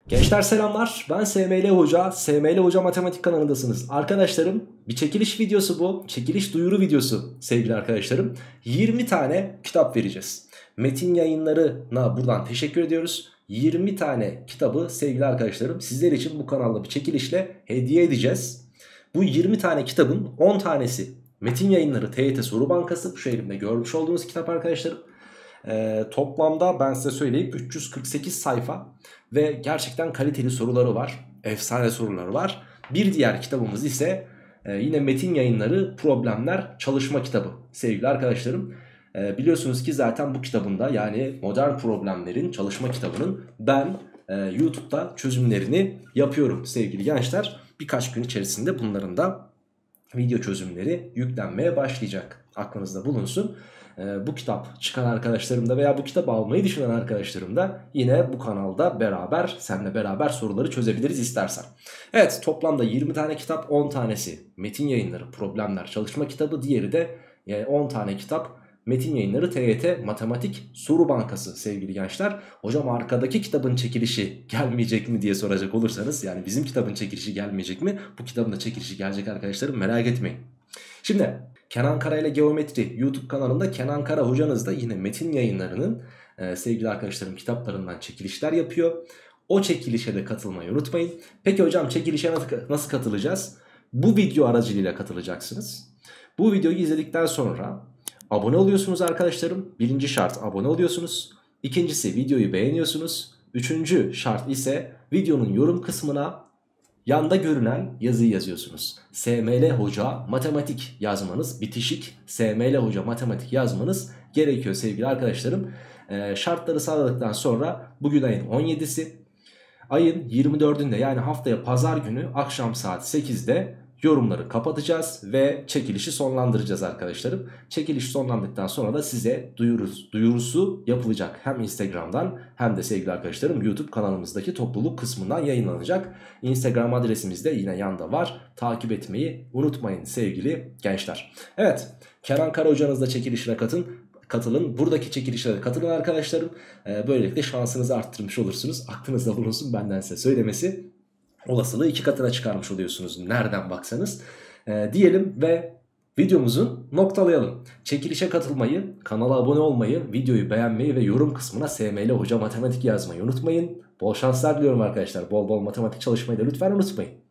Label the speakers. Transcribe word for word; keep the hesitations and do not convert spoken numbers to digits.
Speaker 1: Gençler selamlar, ben S M L Hoca, S M L Hoca Matematik kanalındasınız. Arkadaşlarım, bir çekiliş videosu bu, çekiliş duyuru videosu sevgili arkadaşlarım. yirmi tane kitap vereceğiz. Metin Yayınları'na buradan teşekkür ediyoruz. yirmi tane kitabı sevgili arkadaşlarım sizler için bu kanalda bir çekilişle hediye edeceğiz. Bu yirmi tane kitabın on tanesi Metin Yayınları T Y T Soru Bankası, şu elimde görmüş olduğunuz kitap arkadaşlarım. Ee, toplamda ben size söyleyeyim üç yüz kırk sekiz sayfa ve gerçekten kaliteli soruları var. Efsane soruları var. Bir diğer kitabımız ise e, yine Metin Yayınları Problemler Çalışma Kitabı sevgili arkadaşlarım. E, biliyorsunuz ki zaten bu kitabında, yani Modern Problemlerin Çalışma Kitabı'nın ben e, YouTube'da çözümlerini yapıyorum sevgili gençler. Birkaç gün içerisinde bunların da video çözümleri yüklenmeye başlayacak. Aklınızda bulunsun. Ee, bu kitap çıkan arkadaşlarım da veya bu kitabı almayı düşünen arkadaşlarım da yine bu kanalda beraber, seninle beraber soruları çözebiliriz istersen. Evet, toplamda yirmi tane kitap, on tanesi Metin Yayınları Problemler Çalışma Kitabı, diğeri de on tane kitap Metin Yayınları T Y T Matematik Soru Bankası sevgili gençler. Hocam arkadaki kitabın çekilişi gelmeyecek mi diye soracak olursanız, yani bizim kitabın çekilişi gelmeyecek mi? Bu kitabın da çekilişi gelecek arkadaşlarım, merak etmeyin. Şimdi Kenan Kara ile Geometri YouTube kanalında Kenan Kara hocanız da yine Metin Yayınları'nın e, sevgili arkadaşlarım kitaplarından çekilişler yapıyor. O çekilişe de katılmayı unutmayın. Peki hocam çekilişe nasıl katılacağız? Bu video aracılığıyla katılacaksınız. Bu videoyu izledikten sonra abone oluyorsunuz arkadaşlarım. Birinci şart, abone oluyorsunuz. İkincisi, videoyu beğeniyorsunuz. Üçüncü şart ise videonun yorum kısmına yanda görünen yazıyı yazıyorsunuz. S M L Hoca Matematik yazmanız, bitişik S M L Hoca Matematik yazmanız gerekiyor sevgili arkadaşlarım. Ee, şartları sağladıktan sonra bugün ayın on yedisi. Ayın yirmi dördünde, yani haftaya pazar günü akşam saat sekizde yorumları kapatacağız ve çekilişi sonlandıracağız arkadaşlarım. Çekiliş sonlandıktan sonra da size duyuruz, duyurusu yapılacak. Hem Instagram'dan hem de sevgili arkadaşlarım YouTube kanalımızdaki topluluk kısmından yayınlanacak. Instagram adresimiz de yine yanda var. Takip etmeyi unutmayın sevgili gençler. Evet, Kenan Kara hocanızla çekilişine katın. Katılın. Buradaki çekilişlere katılın arkadaşlarım. Ee, böylelikle şansınızı arttırmış olursunuz. Aklınızda bulunsun, benden size söylemesi. Olasılığı iki katına çıkarmış oluyorsunuz nereden baksanız. Ee, diyelim ve videomuzun noktalayalım. Çekilişe katılmayı, kanala abone olmayı, videoyu beğenmeyi ve yorum kısmına S M L Hoca Matematik yazmayı unutmayın. Bol şanslar diliyorum arkadaşlar. Bol bol matematik çalışmayı da lütfen unutmayın.